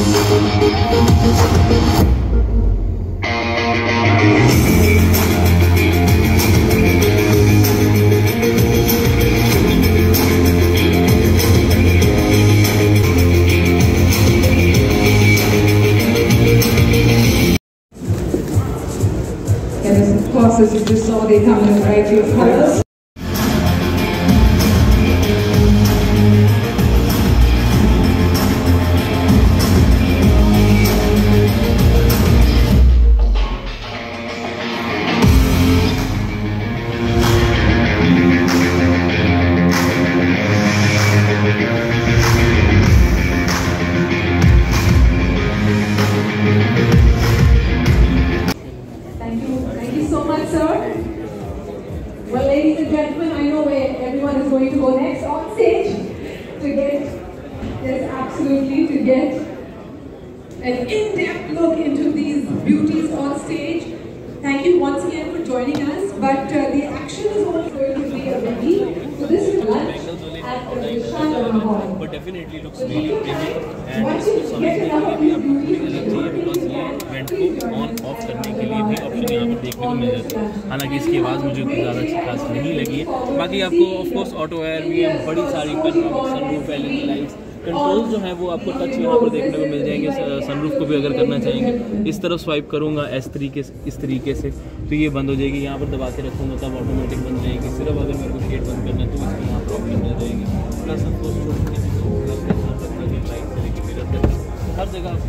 Of course, as you just saw, they come in a variety of colors. Thank you so much, sir. Well, ladies and gentlemen, I know where everyone is going to go next on stage to get, yes, absolutely, to get an in-depth look into these beauties on stage. Thank you once again for joining us, but the action is also going to be a biggie. So this is lunch at the Vishal Hall. But definitely looks really pretty, and इसको समझने के लिए भी आपको अलग चाहिए, because ये event को ऑन ऑफ करने के लिए भी ऑप्शन यहाँ पर देखने को मिल जाता है। हालांकि इसकी आवाज़ मुझे कुछ ज़्यादा खास नहीं लगी है। बाकी आपको ऑफकोर्स ऑटो एयर भी है, बड़ी सारी सनरूफ एलईडी लाइट्स, कंट्रोल्स जो हैं वो आपको टच यहाँ पर देखने को मिल जाएंगे। सनरूफ को भी अगर करना चाहेंगे, इस तरफ स्वाइप करूँगा इस तरीके से तो ये बंद हो जाएगी। यहाँ पर दबा के रखूँगा तब ऑटोमेटिक बंद जाएगी। सिर्फ अगर मेरे को शेड बंद करना है तो इसकी यहाँ पर ऑप्शन मिल जाएगी। प्लस हर जगह आपको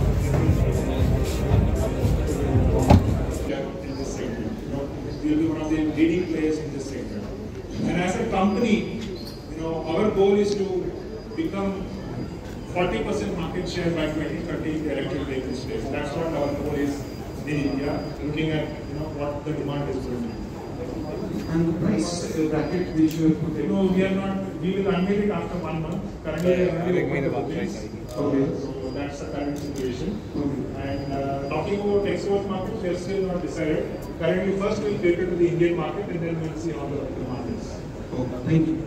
will be one of the leading players in this sector. And as a company, our goal is to become 40% market share by 2030 in the electric vehicle space. That's what our goal is in India, looking at what the demand is going to be. And the price bracket which you have put in? No, we are not. We will unveil it after 1 month. Currently, we are only open the bookings. Okay. So that's the current situation. Okay. And talking about export markets, we are still not decided. Currently, first we will cater to the Indian market, and then we will see how the demand is. Okay. Thank you.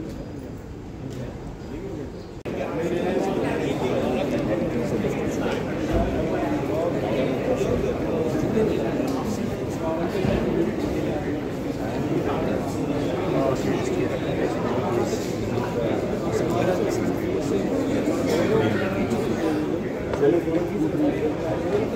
Hello.